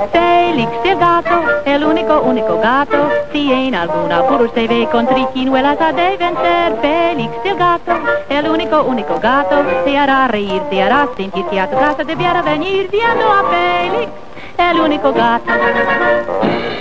Felix el gato è l'unico, unico gato. Si en algún apuro se ve con triquiñuelas ha de vencer. Felix el gato è l'unico, unico gato. Te hará reír, te hará sentir que a tu casa debiera venir viendo a Felix, el único gato.